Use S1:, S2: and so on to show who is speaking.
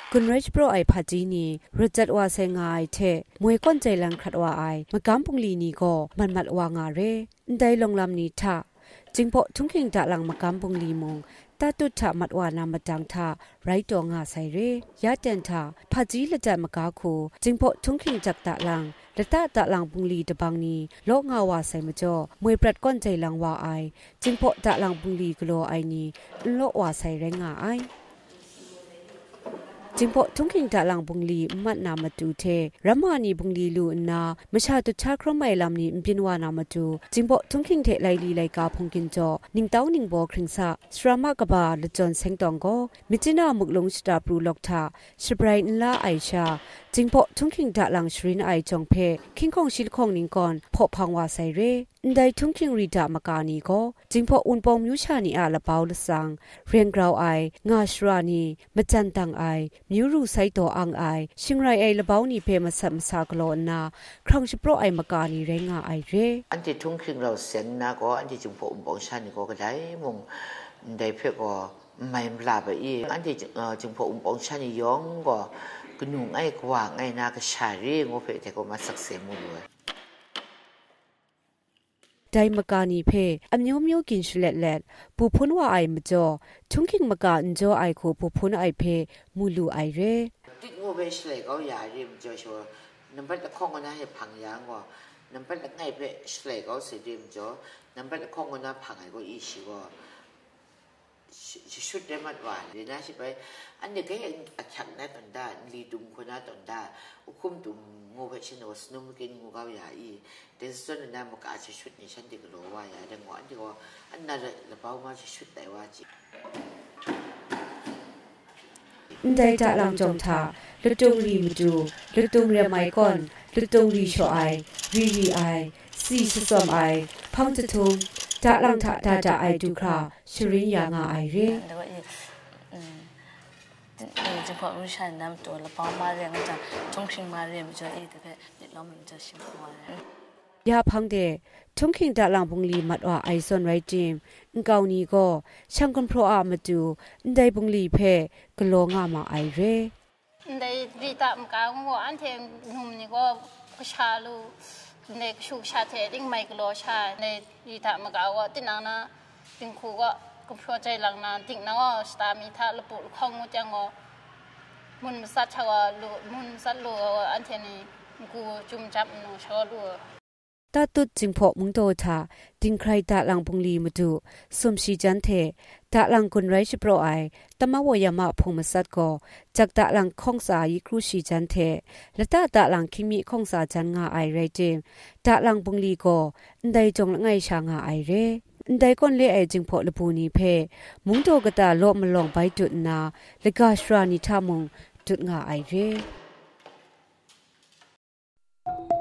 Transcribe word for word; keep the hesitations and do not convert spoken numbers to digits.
S1: คุณไรชโปรไอพาจีนีรจัดว่าเซงไอเทมวยก้นใจลังขัดว่าไอมากำปุงลีนีก็มันมัดว่างาเรได้ลงลำนี้ท่าจึงพอทุ่งเข่งจะลังมากำปุงลีมงตาตุถามัดว่านามาจังท่าไรตัวงาใส่เรยาเจนท่าพาจีละจัดมากาคูจึงพอทุ่งเข่งจักตะลังละตาตะลังปุงลีตะบังนีโลกงาว่าใส่มาจ่อมวยปรัดก้นใจลังว่าไอจึงพอตะลังปุงลีกลัวไอนีโลกว่าใส่แรงงาไอจิงพอทุ่งขิงตะลังบุงลีมัดนามาดูเทรัมมานีบุงลีลูนามชาตุชาครไม่ลำนี้อินพินวานามาดูจิงพอทุ่งขิงเทไลลีไลกาพงกินจอนิงเต้านิงบอคริงซาสรามากบาลจอนเซงตองก็มิจินามุกลงสตาปรูล็อกทาสบรายนลาไอชาจิงพอทุ่งขิงตะลังชรินไอจงเพคิงคงชิลคงนิงกอนพอพังวาไซเรได้ทุ่งขิงรีดามากานีก็จิงพออุนปองมิวชานีอาละเปาละสังเรียงกราวไองาชรานีมจันตังไอมิวรูไซโตอังไอชิงไรไอละเปานีเพมาสัมสากโลนาครั้งชิโปรไอมากานีแรงาไอเร
S2: อันที่ทุ่งขิงเราเสียงนะก็อันที่จิงพออุนปองชานีก็ได้มงได้เพื่อก็ไม่ลาไปอีอันที่จิงพออุนปองชานีย้องก็กนุ่งไอกวางไอนาก็ชารีงอเพแต่ก็มาสักเสียมุเลย
S1: ได้มากานีเพอมโยมโยกินชเลเลดปูพุนว่าไอมจ่อทุ่งขิงมากาอินจ่อไอโคปูพุนไอเพมูลูไอเร
S2: ติดงูเบชเลยก็อย่าเรียมจ่อชัวน้ำพัดตะคองก็น่าให้พังยางว่าน้ำพัดตะไงเพชเลยก็สิเรียมจ่อน้ำพัดตะคองก็น่าพังไอก็อีชิว่าชุดได้มัดหวานเลยนะใช่ไหมอันนี้ก็ยังอัดฉันได้ตอนได้ลีดุมคนนั้นตอนได้อุคุมดุมงูเพชรนวสนุมกินงูเกาใหญ่แต่ส่วนนั้นมันก็อาจจะชุดในชั้นที่กลัวว่าอย่างดังว่าอันที่ว่าอันนั้นเราเป้ามาจะชุดแต่ว่าจี
S1: ได้จากลำจงท่าลุตงรีมจูลุตงเรียไมก่อนลุตงรีโชไอรีรีไอซีสซอมไอพังจะทุงจากลำท่าดาจาไอดูคราชริยางาไอเร
S3: จึงพอรู้ชันน้ำตัวละป้อมาเรียงจะทุ่งชิงมาเรียมจะเอแต่เพเด็กเรามันจะชิมพอย
S1: าพังเดทุ่งขิงดาลังบุงลีมัดว่าไอซอนไรจิมงกาวนี้ก็ช่างกันโปรอามาดูได้บุงลีเพกโลงามาไอเร
S4: ได้ดีตามกาวงัวอันเทมนุ่มนี่ก็ชาลูในชูชาเทติ้งไมกโลชาในดีตามกาวก็ติดนังนะติงคูก็ก็พอใจหลังนานติงนังก็สตามีท่าระปุข้องงูจังก็มุนสัตชาวลูมุนสัตลูอันเทนี่กูจุ่มจับหนูชอลู
S1: ตาตุดจิงพอมุงโตทาดิงใครตาลังบุงลีมาดูสมชีจันเทตาลังกุนไรชโปรไอตมาวายามาพงมาสัดก็จากตาลังข้องสายิครูชีจันเทและตาตาลังคิมีข้องสาจันงาไอไรเจมตาลังบุงลีก็ได้จงละไงชางาไอเรได้ก้นเล่ไอจิงพอละปูนีเพมุงโตกตาโลมาลองไปจุดนาและกาชรานิทามุงจุดงาไอเร